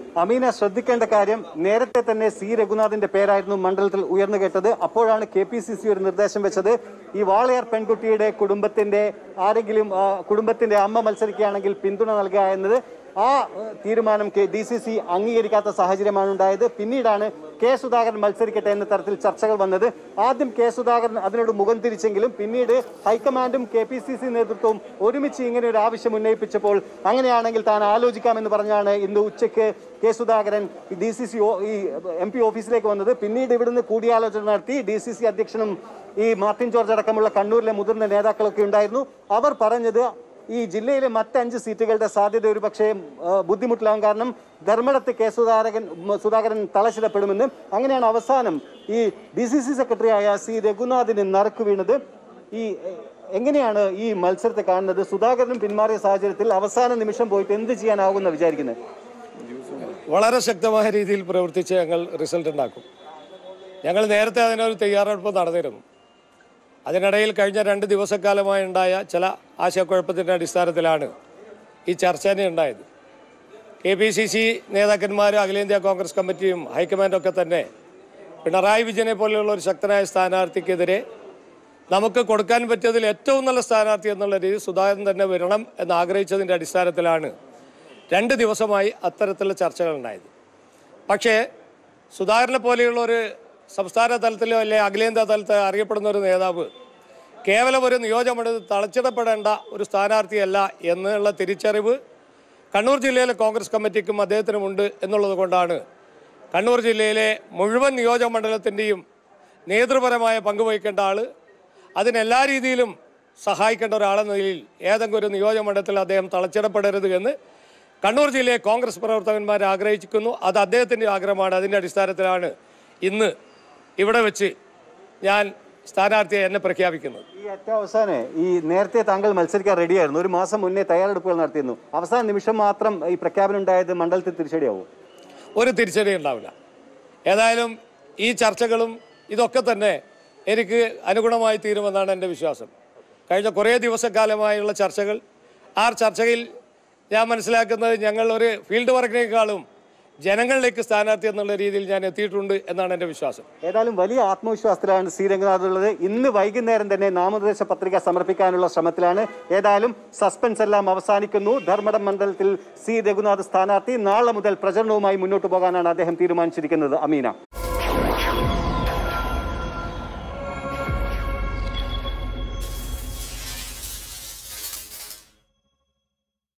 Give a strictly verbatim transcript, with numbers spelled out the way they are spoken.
അമീന, ശ്രദ്ധിക്കേണ്ട കാര്യം, നേരത്തെ തന്നെ സി രഘുനാഥിന്റെ പേരായിരുന്നു മണ്ഡലത്തിൽ ഉയർന്നു കേട്ടത്. അപ്പോഴാണ് കെ പി സി സി ഒരു നിർദ്ദേശം വെച്ചത്, ഈ വാളയാർ പെൺകുട്ടിയുടെ കുടുംബത്തിന്റെ ആരെങ്കിലും കുടുംബത്തിന്റെ അമ്മ മത്സരിക്കുകയാണെങ്കിൽ പിന്തുണ നൽകുക എന്നത്. ആ തീരുമാനം കെ ഡി സി സി അംഗീകരിക്കാത്ത സാഹചര്യമാണ് ഉണ്ടായത്. പിന്നീടാണ് കെ സുധാകരൻ മത്സരിക്കട്ടെ എന്ന തരത്തിൽ ചർച്ചകൾ വന്നത്. ആദ്യം കെ സുധാകരൻ അതിനോട് മുഖം തിരിച്ചെങ്കിലും പിന്നീട് ഹൈക്കമാൻഡും കെ പി സി സി നേതൃത്വവും ഒരുമിച്ച് ഇങ്ങനെ ഒരു ആവശ്യം ഉന്നയിപ്പിച്ചപ്പോൾ അങ്ങനെയാണെങ്കിൽ താൻ ആലോചിക്കാമെന്ന് പറഞ്ഞാണ് ഇന്ന് ഉച്ചയ്ക്ക് K Sudhakaran D C C ഈ എം പി ഓഫീസിലേക്ക് വന്നത്. പിന്നീട് ഇവിടുന്ന് കൂടിയാലോചന നടത്തി ഡി സി സി അധ്യക്ഷനും ഈ മാർട്ടിൻ ജോർജ് അടക്കമുള്ള കണ്ണൂരിലെ മുതിർന്ന നേതാക്കളൊക്കെ ഉണ്ടായിരുന്നു. അവർ പറഞ്ഞത് ഈ ജില്ലയിലെ മറ്റഞ്ച് സീറ്റുകളുടെ സാധ്യത ഒരു പക്ഷേ ബുദ്ധിമുട്ടിലാകും, കാരണം ധർമ്മടത്ത് കെ സുധാകരൻ സുധാകരൻ തളച്ചിടപ്പെടുമെന്ന്. അങ്ങനെയാണ് അവസാനം ഈ ഡി സി സി സെക്രട്ടറിയായ സി രഘുനാഥിന് നറുക്ക് വീണത്. ഈ എങ്ങനെയാണ് ഈ മത്സരത്തെ കാണുന്നത്? സുധാകരനും പിന്മാറിയ സാഹചര്യത്തിൽ അവസാന നിമിഷം പോയിട്ട് എന്ത് ചെയ്യാനാകുമെന്ന് വിചാരിക്കുന്നത്? വളരെ ശക്തമായ രീതിയിൽ പ്രവർത്തിച്ച് ഞങ്ങൾ റിസൾട്ട് ഉണ്ടാക്കും. ഞങ്ങൾ നേരത്തെ അതിനൊരു തയ്യാറെടുപ്പ് നടന്നിരുന്നു. അതിനിടയിൽ കഴിഞ്ഞ രണ്ട് ദിവസക്കാലമായി ഉണ്ടായ ചില ആശയക്കുഴപ്പത്തിൻ്റെ അടിസ്ഥാനത്തിലാണ് ഈ ചർച്ച തന്നെ ഉണ്ടായത്. കെ പി സി സി നേതാക്കന്മാർ, അഖിലേന്ത്യാ കോൺഗ്രസ് കമ്മിറ്റിയും ഹൈക്കമാൻഡൊക്കെ തന്നെ പിണറായി വിജയനെ പോലെയുള്ള ഒരു ശക്തനായ സ്ഥാനാർത്ഥിക്കെതിരെ നമുക്ക് കൊടുക്കാൻ പറ്റിയതിൽ ഏറ്റവും നല്ല സ്ഥാനാർത്ഥി എന്നുള്ള രീതിയിൽ സുധാകരൻ തന്നെ വരണം എന്ന് ആഗ്രഹിച്ചതിൻ്റെ അടിസ്ഥാനത്തിലാണ് രണ്ട് ദിവസമായി അത്തരത്തിലുള്ള ചർച്ചകൾ ഉണ്ടായത്. പക്ഷേ സുധാകരനെ പോലെയുള്ള ഒരു സംസ്ഥാന തലത്തിലോ അല്ലെ അഖിലേന്ത്യാ തലത്തിൽ അറിയപ്പെടുന്ന ഒരു നേതാവ് കേവലം ഒരു നിയോജകമണ്ഡലത്തിൽ തളച്ചിടപ്പെടേണ്ട ഒരു സ്ഥാനാർത്ഥിയല്ല എന്നുള്ള തിരിച്ചറിവ് കണ്ണൂർ ജില്ലയിലെ കോൺഗ്രസ് കമ്മിറ്റിക്കും അദ്ദേഹത്തിനുമുണ്ട് എന്നുള്ളത് കൊണ്ടാണ് കണ്ണൂർ ജില്ലയിലെ മുഴുവൻ നിയോജകമണ്ഡലത്തിൻ്റെയും നേതൃപരമായ പങ്കുവഹിക്കേണ്ട ആൾ, അതിനെല്ലാ രീതിയിലും സഹായിക്കേണ്ട ഒരാളെന്ന നിലയിൽ ഏതെങ്കിലും ഒരു നിയോജകമണ്ഡലത്തിൽ അദ്ദേഹം തളച്ചിടപ്പെടരുത് എന്ന് കണ്ണൂർ ജില്ലയെ കോൺഗ്രസ് പ്രവർത്തകന്മാർ ആഗ്രഹിക്കുന്നു. അത് അദ്ദേഹത്തിൻ്റെ ആഗ്രഹമാണ്. അതിൻ്റെ അടിസ്ഥാനത്തിലാണ് ഇന്ന് ഇവിടെ വെച്ച് ഞാൻ സ്ഥാനാർത്ഥിയെ എന്നെ പ്രഖ്യാപിക്കുന്നത്. ഈ ഏറ്റവും അവസാനം ഈ നേരത്തെ താങ്കൾ മത്സരിക്കാൻ റെഡിയായിരുന്നു, ഒരു മാസം മുന്നേ തയ്യാറെടുപ്പുകൾ നടത്തിയിരുന്നു. അവസാന നിമിഷം മാത്രം ഈ പ്രഖ്യാപനം ഉണ്ടായത് മണ്ഡലത്തിൽ തിരിച്ചടിയാവും? ഒരു തിരിച്ചടി ഉണ്ടാവില്ല. ഏതായാലും ഈ ചർച്ചകളും ഇതൊക്കെ തന്നെ എനിക്ക് അനുഗുണമായി തീരുമെന്നാണ് എൻ്റെ വിശ്വാസം. കഴിഞ്ഞ കുറേ ദിവസക്കാലമായുള്ള ചർച്ചകൾ, ആ ചർച്ചയിൽ ഞാൻ മനസ്സിലാക്കുന്നത് ഞങ്ങൾ ഒരു ഫീൽഡ് വർക്കിനേക്കാളും ജനങ്ങളിലേക്ക് സ്ഥാനാർത്ഥി എന്നുള്ള രീതിയിൽ ഞാൻ എത്തിയിട്ടുണ്ട് എന്നാണ് എൻ്റെ വിശ്വാസം. ഏതായാലും വലിയ ആത്മവിശ്വാസത്തിലാണ് സി രംഗനാഥ് ഉള്ളത്. ഇന്ന് വൈകുന്നേരം തന്നെ നാമനിർദ്ദേശ പത്രിക സമർപ്പിക്കാനുള്ള ശ്രമത്തിലാണ്. ഏതായാലും സസ്പെൻസ് എല്ലാം അവസാനിക്കുന്നു. ധർമ്മടം മണ്ഡലത്തിൽ സി രഘുനാഥ് സ്ഥാനാർത്ഥി. നാളെ മുതൽ പ്രചരണവുമായി മുന്നോട്ട് പോകാനാണ് അദ്ദേഹം തീരുമാനിച്ചിരിക്കുന്നത്. അമീന.